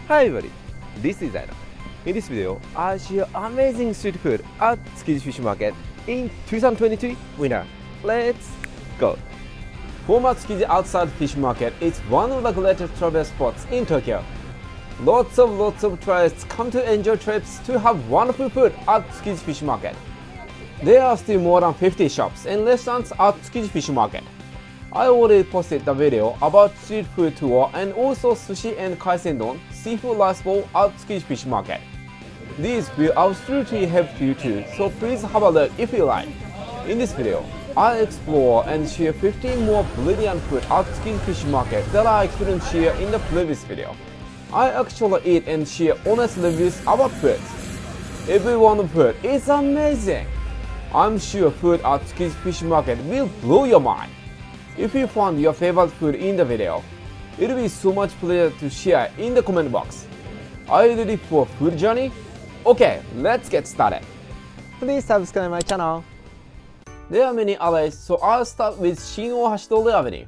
Hi everybody, this is iNok. In this video, I share amazing street food at Tsukiji Fish Market in 2023 winter. Let's go! Former Tsukiji outside fish market is one of the greatest travel spots in Tokyo. Lots of tourists come to enjoy trips to have wonderful food at Tsukiji Fish Market. There are still more than 50 shops and restaurants at Tsukiji Fish Market. I already posted the video about street food tour and also sushi and kaisendon seafood rice bowl at Tsukiji Fish Market. These will absolutely help you too, so please have a look if you like. In this video, I explore and share 15 more brilliant food at Tsukiji Fish Market that I couldn't share in the previous video. I actually eat and share honest reviews about food. Everyone's food is amazing. I'm sure food at Tsukiji Fish Market will blow your mind. If you found your favorite food in the video, it will be so much pleasure to share in the comment box. Are you ready for food journey? Okay, let's get started. Please subscribe my channel. There are many alleys, so I'll start with Shin-O-Hashidori Avenue.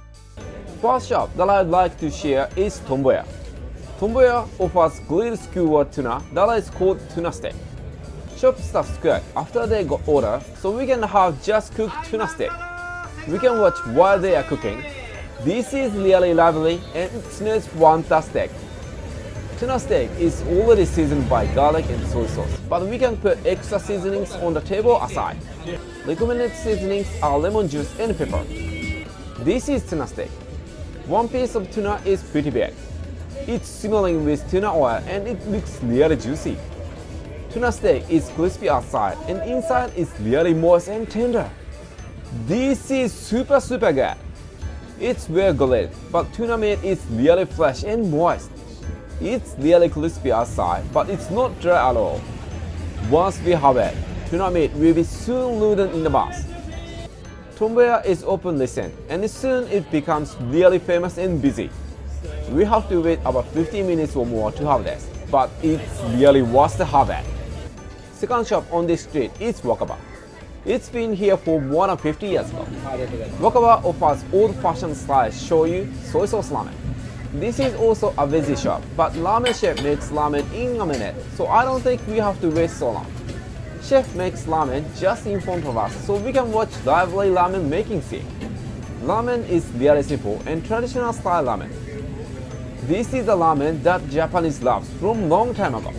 First shop that I'd like to share is Tonboya. Tonboya offers grilled skewered tuna that is called tuna steak. Shop staff squared after they got order, so we can have just cooked tuna steak. We can watch while they are cooking. This is really lovely and it smells fantastic. Tuna steak is already seasoned by garlic and soy sauce, but we can put extra seasonings on the table aside. Recommended seasonings are lemon juice and pepper. This is tuna steak. One piece of tuna is pretty big. It's simmering with tuna oil and it looks really juicy. Tuna steak is crispy outside and inside is really moist and tender. This is super good. It's well grilled, but tuna meat is really fresh and moist. It's really crispy outside, but it's not dry at all. Once we have it, tuna meat will be soon loaded in the mouth. Tonboya is open recent, and soon it becomes really famous and busy. We have to wait about 15 minutes or more to have this, but it's really worth to have it. Second shop on this street is Wakaba. It's been here for more than 50 years ago. Wakaba offers old-fashioned style shoyu soy sauce ramen. This is also a veggie shop, but ramen chef makes ramen in a minute, so I don't think we have to wait so long. Chef makes ramen just in front of us, so we can watch lively ramen making scene. Ramen is really simple and traditional style ramen. This is the ramen that Japanese loves from long time ago.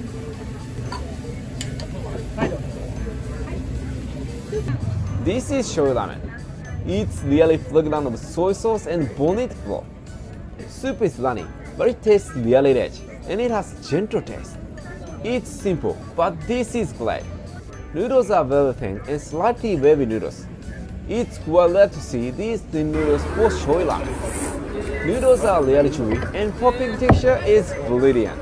This is shoyu ramen. It's really fragrant of soy sauce and bonnet broth. Soup is runny, but it tastes really rich, and it has gentle taste. It's simple, but this is great. Noodles are very thin and slightly wavy noodles. It's quite rare to see these thin noodles for shoyu ramen. Noodles are really chewy, and popping texture is brilliant.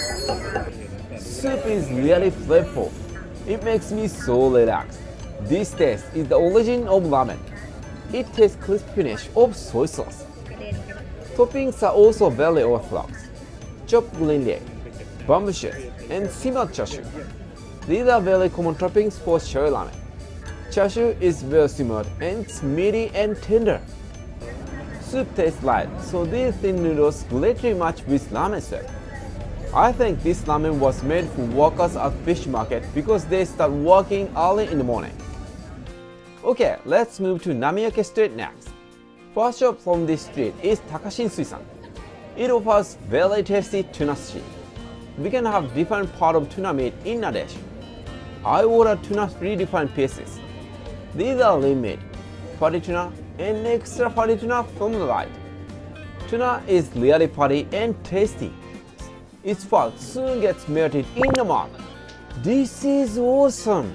Soup is really flavorful. It makes me so relaxed. This taste is the origin of ramen. It tastes crisp finish of soy sauce. Toppings are also very orthodox. Chopped green leaf, bamboo shoots, and simmered chashu. These are very common toppings for shoyu ramen. Chashu is well simmered and it's meaty and tender. Soup tastes light, so these thin noodles greatly match with ramen soup. I think this ramen was made for workers at fish market because they start working early in the morning. Okay, let's move to Miyako Street next. First shop from this street is Takashin Suisan. It offers very tasty tuna sushi. We can have different part of tuna meat in a dish. I ordered tuna 3 different pieces. These are lean meat, fatty tuna, and extra fatty tuna from the right. Tuna is really fatty and tasty. Its fat soon gets melted in the mouth. This is awesome!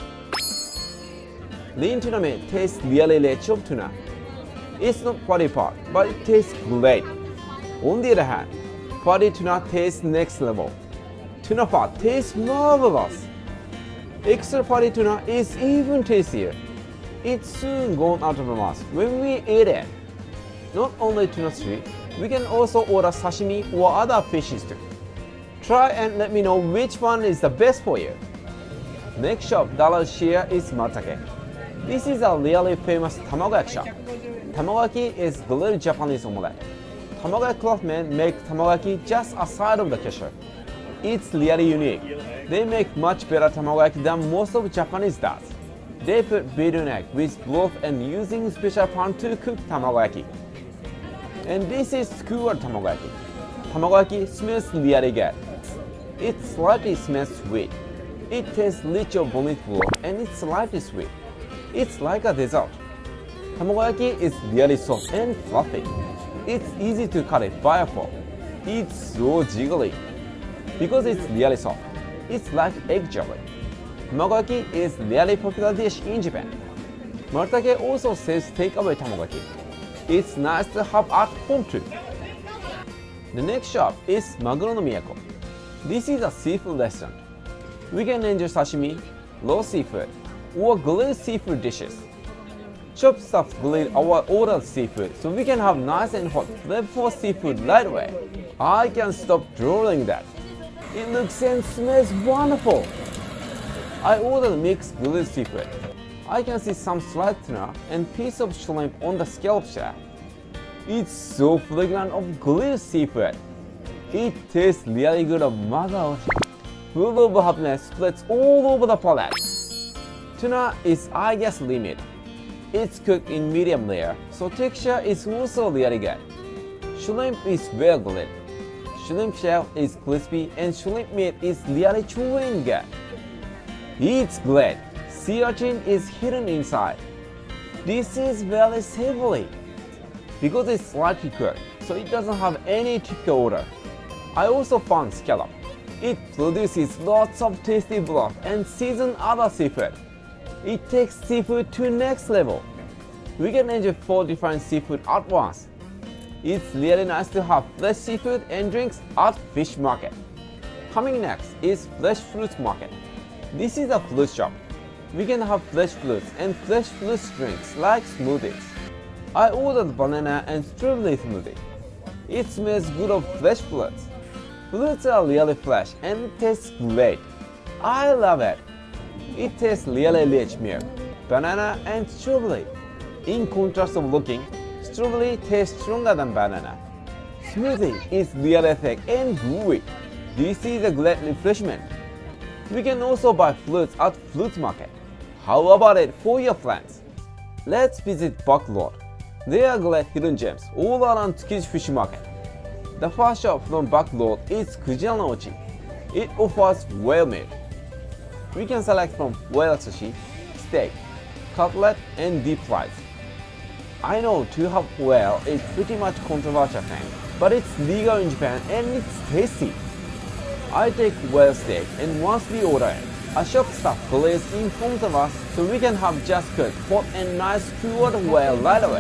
Lean tuna meat tastes really rich of tuna. It's not fatty part, but it tastes great. On the other hand, fatty tuna tastes next level. Tuna fat tastes marvelous. Extra fatty tuna is even tastier. It's soon gone out of the mouth when we eat it. Not only tuna sushi, we can also order sashimi or other fishes too. Try and let me know which one is the best for you. Next shop that I'll share is Maruake. This is a really famous Tamagoyaki shop. Tamagoyaki is grilled Japanese omelette. Tamagoyaki craftsmen make tamagoyaki just aside of the cashier. It's really unique. They make much better tamagoyaki than most of Japanese does. They put beaten egg with broth and using special pan to cook tamagoyaki. And this is skewered tamagoyaki. Tamagoyaki smells really good. It slightly smells sweet. It tastes rich of bonnet broth and it's slightly sweet. It's like a dessert. Tamagoyaki is really soft and fluffy. It's easy to cut it by a fork. It's so jiggly. Because it's really soft, it's like egg jelly. Tamagoyaki is really popular dish in Japan. Maruake also sells takeaway tamagoyaki. It's nice to have at home too. The next shop is Maguro no Miyako. This is a seafood restaurant. We can enjoy sashimi, raw seafood, or grilled seafood dishes. Shop staff grilled our ordered seafood so we can have nice and hot flavorful seafood right away. I can't stop drooling that. It looks and smells wonderful. I ordered mixed grilled seafood. I can see some sliced tuna and piece of shrimp on the scallop shell. It's so fragrant of grilled seafood. It tastes really good of Maruichi. Full of happiness spreads all over the palate. Tuna is I guess limit. It's cooked in medium layer, so texture is also really good. Shrimp is well grilled. Shrimp shell is crispy and shrimp meat is really chewing good. It's great. Sea urchin is hidden inside. This is very savory. Because it's slightly cooked, so it doesn't have any typical odor. I also found scallop. It produces lots of tasty broth and seasoned other seafood. It takes seafood to next level. We can enjoy 4 different seafood at once. It's really nice to have fresh seafood and drinks at fish market. Coming next is fresh fruits market. This is a fruit shop. We can have fresh fruits and fresh fruit drinks like smoothies. I ordered banana and strawberry smoothie. It smells good of fresh fruits. Fruits are really fresh and it tastes great. I love it. It tastes really rich milk, banana and strawberry. In contrast of looking, strawberry tastes stronger than banana. Smoothie is really thick and gooey. This is a great refreshment. We can also buy fruits at fruit market. How about it for your friends? Let's visit Back Road. There are great hidden gems all around Tsukiji Fish Market. The first shop from Back Road is Kujira no Ouchi. It offers whale meat. We can select from whale sushi, steak, cutlet, and deep fries. I know to have whale is pretty much controversial thing, but it's legal in Japan and it's tasty. I take whale steak and once we order it, a shop staff please informs of us so we can have just cooked hot and nice cured whale right away.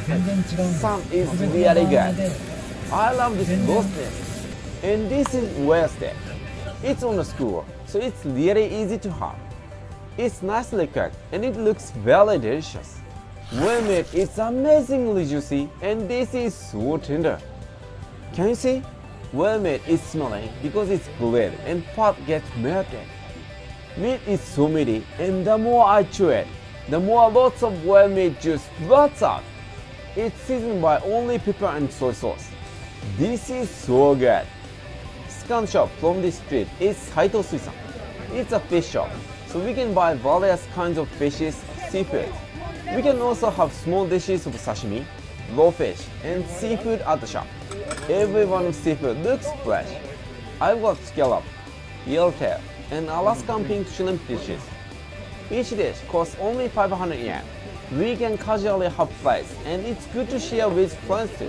Some is really good. I love this roastness. And this is whale steak. It's on a skewer, so it's really easy to have. It's nicely cooked and it looks very delicious. Whale meat is amazingly juicy and this is so tender. Can you see? Whale meat is smelling because it's grilled and fat gets melted. Meat is so meaty and the more I chew it, the more lots of whale meat juice floods out. It's seasoned by only pepper and soy sauce. This is so good. Second shop from this street is Saito Suisan. It's a fish shop, so we can buy various kinds of fishes, seafood. We can also have small dishes of sashimi, raw fish, and seafood at the shop. Every one of seafood looks fresh. I've got scallop, yellowtail, and Alaskan pink shrimp dishes. Each dish costs only 500 yen. We can casually have fries, and it's good to share with friends too.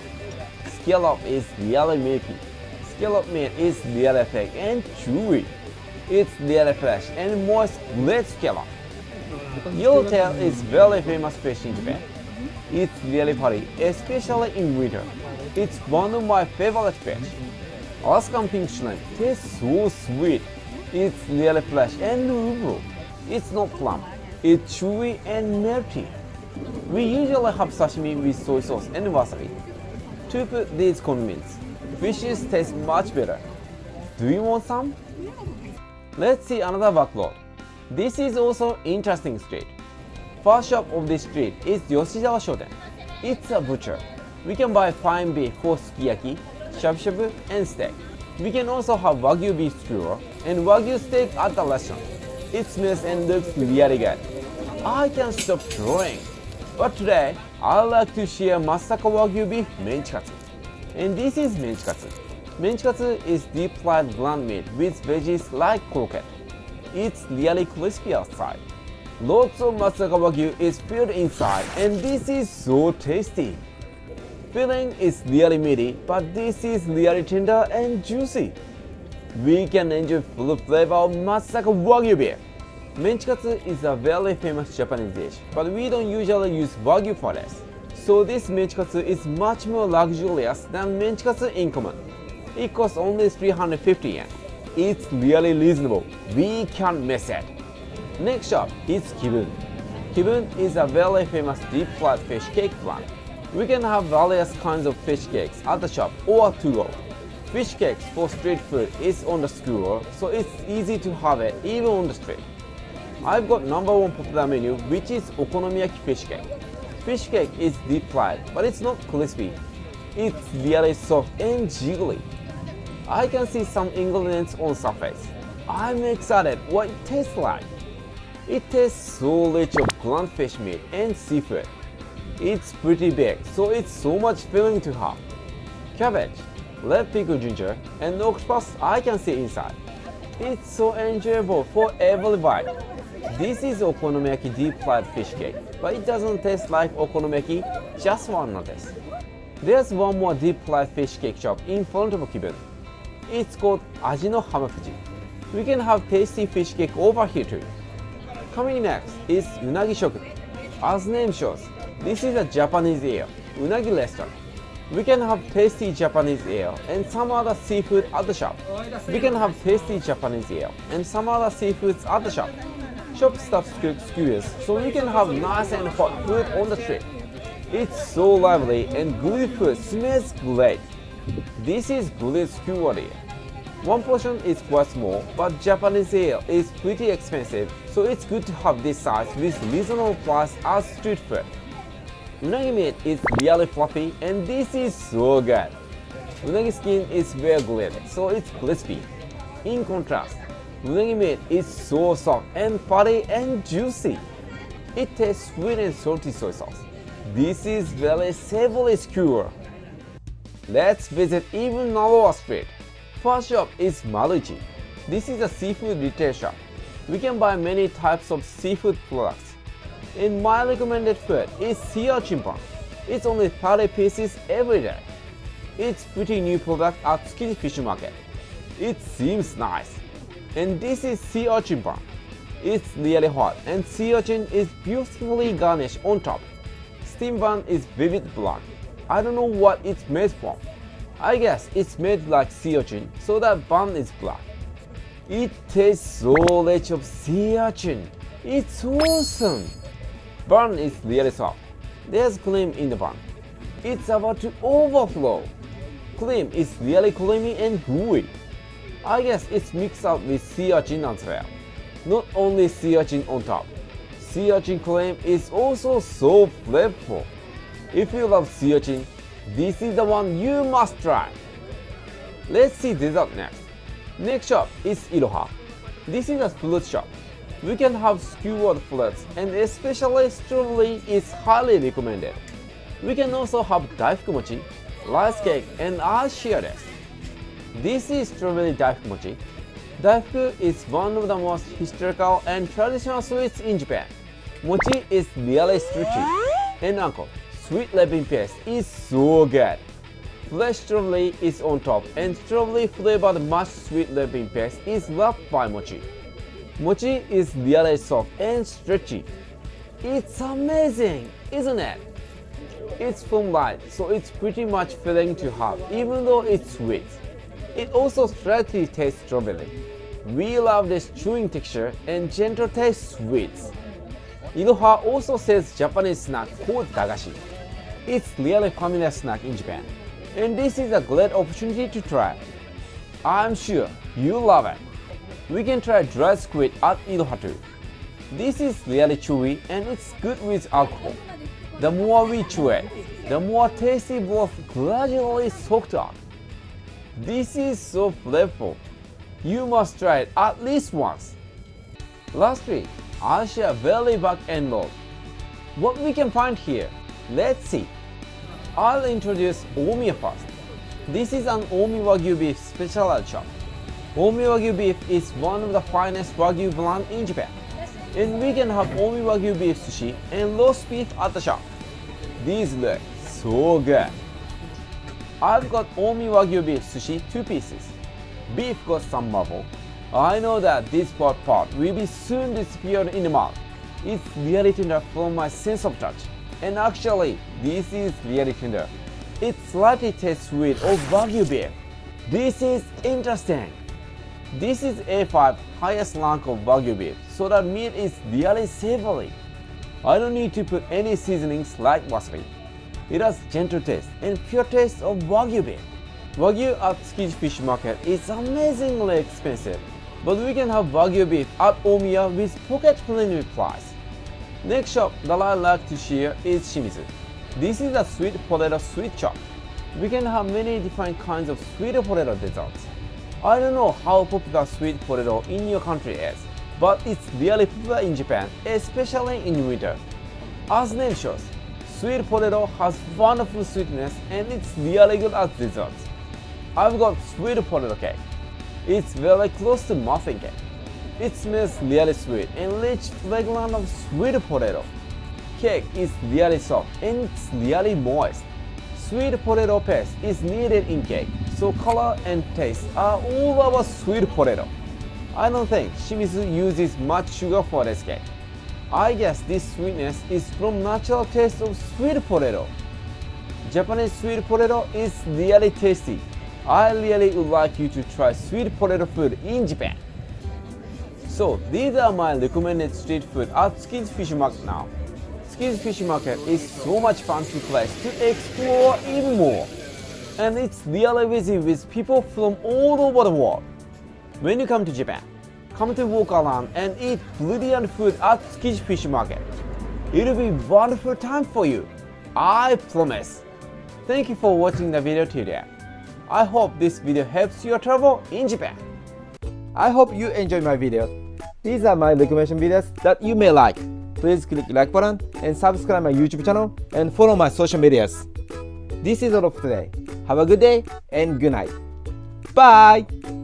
Scallop is really milky. Scallop meat is really thick and chewy. It's really fresh and moist red scallop. Yellowtail is very famous fish in Japan. It's really fatty, especially in winter. It's one of my favorite fish. Alaskan pink shrimp tastes so sweet. It's really fresh and noodle. It's not plump. It's chewy and melty. We usually have sashimi with soy sauce and wasabi. To put these condiments, fishes taste much better. Do you want some? Let's see another back road. This is also interesting street. First shop of this street is Yoshizawa Shoten. It's a butcher. We can buy fine beef for sukiyaki, shabu-shabu, and steak. We can also have Wagyu beef skewer and Wagyu steak at the restaurant. It smells and looks really good. I can't stop drawing. But today, I'd like to share Matsusaka Wagyu beef Menchikatsu. And this is Menchikatsu. Menchikatsu is deep-fried ground meat with veggies like croquette. It's really crispy outside. Lots of Matsusaka Wagyu is filled inside, and this is so tasty. Filling is really meaty, but this is really tender and juicy. We can enjoy full flavor of Matsusaka Wagyu beef. Menchikatsu is a very famous Japanese dish, but we don't usually use Wagyu for this. So this Menchikatsu is much more luxurious than Menchikatsu in common. It costs only 350 yen. It's really reasonable. We can't miss it. Next shop is Kibun. Kibun is a very famous deep-fried fish cake brand. We can have various kinds of fish cakes at the shop or to go. Fish cakes for street food is on the skewer, so it's easy to have it even on the street. I've got #1 popular menu, which is okonomiyaki fish cake. Fish cake is deep fried, but it's not crispy. It's really soft and jiggly. I can see some ingredients on surface. I'm excited what it tastes like. It tastes so rich of ground fish meat and seafood. It's pretty big, so it's so much filling to have. Cabbage, red pickled ginger, and octopus I can see inside. It's so enjoyable for every bite. This is okonomiyaki deep fried fish cake, but it doesn't taste like okonomiyaki, just one notice. There's one more deep fried fish cake shop in front of Kibun. It's called Aji no Hamafuji. We can have tasty fish cake over here too. Coming next is Unagi Shokudoh. As name shows, this is a Japanese ale, Unagi restaurant. We can have tasty Japanese ale and some other seafood at the shop. We can have tasty Japanese ale and some other seafoods at the shop. Shop staff cook skewers, so we can have nice and hot food on the street. It's so lively and grilled food smells great. This is grilled skewer ale. One portion is quite small, but Japanese ale is pretty expensive, so it's good to have this size with reasonable price as street food. Unagi meat is really fluffy and this is so good. Unagi skin is well grilled, so it's crispy. In contrast, Unagi meat is so soft and fatty and juicy. It tastes sweet and salty soy sauce. This is very savory skewer. Let's visit even Nagoya Street. First shop is Maruichi. This is a seafood retail shop. We can buy many types of seafood products. And my recommended food is Urchin Bun. It's only 30 pieces every day. It's pretty new product at Tsukiji Fish Market. It seems nice. And this is Urchin Bun. It's really hot and sea urchin is beautifully garnished on top. Steam bun is vivid black. I don't know what it's made from. I guess it's made like sea urchin, so that bun is black. It tastes so rich of sea urchin. It's awesome. Bun is really soft. There's cream in the bun. It's about to overflow. Cream is really creamy and gooey. I guess it's mixed up with sea urchin as well. Not only sea urchin on top. Sea urchin cream is also so flavorful. If you love sea urchin, this is the one you must try. Let's see dessert next. Next shop is Iroha. This is a fruit shop. We can have skewered fruits and especially strawberry is highly recommended. We can also have Daifuku mochi, rice cake, and I'll share this. This is strawberry Daifuku mochi. Daifuku is one of the most historical and traditional sweets in Japan. Mochi is really stretchy. And uncle, sweet wrapping paste is so good. Fresh strawberry is on top and strawberry flavored mashed sweet wrapping paste is wrapped by mochi. Mochi is really soft and stretchy. It's amazing, isn't it? It's foam light, so it's pretty much filling to have, even though it's sweet. It also slightly tastes strawberry. We love this chewing texture and gentle taste sweets. Iroha also sells Japanese snack called Takashin. It's really familiar snack in Japan, and this is a great opportunity to try. I'm sure you love it. We can try dry squid at Iroha too. This is really chewy and it's good with alcohol. The more we chew it, the more tasty broth gradually soaked up. This is so flavorful. You must try it at least once. Lastly, I'll share belly back end load. What we can find here, let's see. I'll introduce Omiya first. This is an Omi Wagyu beef specialty shop. Omi Wagyu beef is one of the finest Wagyu brand in Japan. And we can have Omi Wagyu beef sushi and roast beef at the shop. These look so good. I've got Omi Wagyu beef sushi 2 pieces. Beef got some marble. I know that this part will be soon disappeared in the mouth. It's really tender from my sense of touch. And actually, this is really tender. It slightly tastes sweet of Wagyu beef. This is interesting. This is A5 highest rank of Wagyu beef, so the meat is really savory. I don't need to put any seasonings like wasabi. It has gentle taste and pure taste of Wagyu beef. Wagyu at Tsukiji Fish Market is amazingly expensive, but we can have Wagyu beef at Omiya with pocket-friendly price. Next shop that I like to share is Shimizu. This is a sweet potato sweet shop. We can have many different kinds of sweet potato desserts. I don't know how popular sweet potato in your country is, but it's really popular in Japan, especially in winter. As name shows, sweet potato has wonderful sweetness and it's really good as desserts. I've got sweet potato cake. It's very close to muffin cake. It smells really sweet and rich fragrance of sweet potato. Cake is really soft and it's really moist. Sweet potato paste is needed in cake, so color and taste are all over sweet potato. I don't think Shimizu uses much sugar for this cake. I guess this sweetness is from natural taste of sweet potato. Japanese sweet potato is really tasty. I really would like you to try sweet potato food in Japan. So these are my recommended street food at Tsukiji Fish Market now. Tsukiji Fish Market is so much fun to place to explore even more. And it's really busy with people from all over the world. When you come to Japan, come to walk around and eat brilliant food at Tsukiji Fish Market. It'll be a wonderful time for you. I promise. Thank you for watching the video today. I hope this video helps your travel in Japan. I hope you enjoyed my video. These are my recommendation videos that you may like. Please click like button and subscribe my YouTube channel and follow my social medias. This is all of today. Have a good day and good night. Bye!